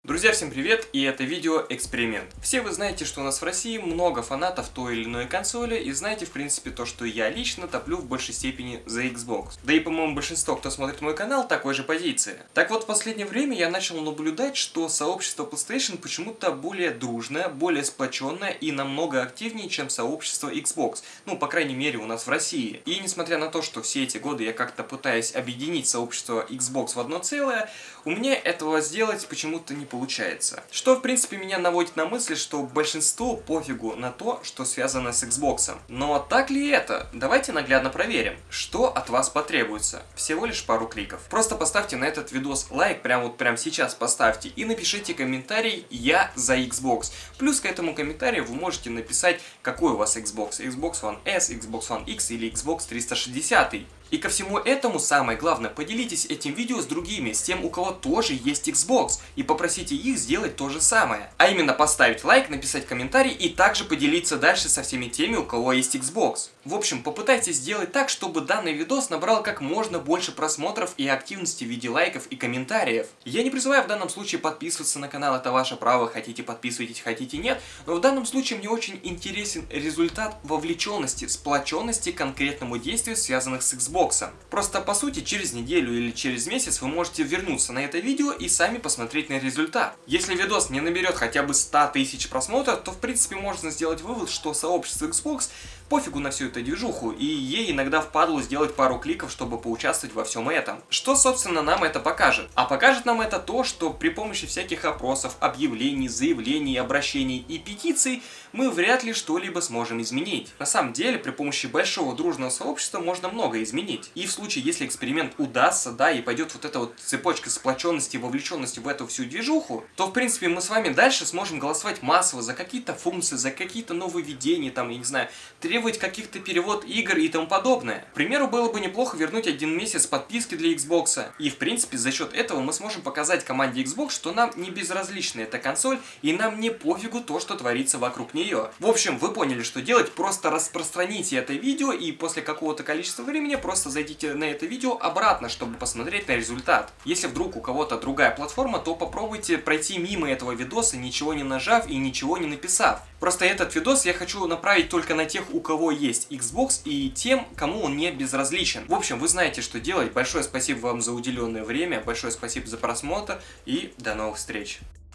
Друзья, всем привет, и это видео эксперимент. Все вы знаете, что у нас в России много фанатов той или иной консоли, и знаете, в принципе, то, что я лично топлю в большей степени за Xbox. Да и, по-моему, большинство, кто смотрит мой канал, такой же позиции. Так вот, в последнее время я начал наблюдать, что сообщество PlayStation почему-то более дружное, более сплоченное и намного активнее, чем сообщество Xbox. Ну, по крайней мере, у нас в России. И несмотря на то, что все эти годы я как-то пытаюсь объединить сообщество Xbox в одно целое, у меня этого сделать почему-то не получается. Что, в принципе, меня наводит на мысль, что большинству пофигу на то, что связано с Xbox. Но так ли это? Давайте наглядно проверим. Что от вас потребуется? Всего лишь пару кликов. Просто поставьте на этот видос лайк, прямо сейчас поставьте, и напишите комментарий «Я за Xbox». Плюс к этому комментарию вы можете написать, какой у вас Xbox. Xbox One S, Xbox One X или Xbox 360. И ко всему этому самое главное, поделитесь этим видео с другими, с тем, у кого тоже есть Xbox, и попросите их сделать то же самое. А именно поставить лайк, написать комментарий и также поделиться дальше со всеми теми, у кого есть Xbox. В общем, попытайтесь сделать так, чтобы данный видос набрал как можно больше просмотров и активности в виде лайков и комментариев. Я не призываю в данном случае подписываться на канал, это ваше право, хотите подписывайтесь, хотите нет, но в данном случае мне очень интересен результат вовлеченности, сплоченности к конкретному действию, связанных с Xbox. Просто по сути через неделю или через месяц вы можете вернуться на это видео и сами посмотреть на результат. Если видос не наберет хотя бы 100 тысяч просмотров, то в принципе можно сделать вывод, что сообщество Xbox пофигу на всю эту движуху, и ей иногда впадло сделать пару кликов, чтобы поучаствовать во всем этом. Что, собственно, нам это покажет? А покажет нам это то, что при помощи всяких опросов, объявлений, заявлений, обращений и петиций мы вряд ли что-либо сможем изменить. На самом деле, при помощи большого дружного сообщества можно много изменить. И в случае, если эксперимент удастся, да, и пойдет вот эта вот цепочка сплоченности и вовлеченности в эту всю движуху, то, в принципе, мы с вами дальше сможем голосовать массово за какие-то функции, за какие-то нововведения, там, я не знаю, требовать каких-то перевод игр и тому подобное. К примеру, было бы неплохо вернуть 1 месяц подписки для Xbox. И, в принципе, за счет этого мы сможем показать команде Xbox, что нам не безразлична эта консоль, и нам не пофигу то, что творится вокруг нее. В общем, вы поняли, что делать, просто распространите это видео, и после какого-то количества времени просто зайдите на это видео обратно, чтобы посмотреть на результат. Если вдруг у кого-то другая платформа, то попробуйте пройти мимо этого видоса, ничего не нажав и ничего не написав. Просто этот видос я хочу направить только на тех, у кого есть Xbox, и тем, кому он не безразличен. В общем, вы знаете, что делать. Большое спасибо вам за уделенное время, большое спасибо за просмотр, и до новых встреч.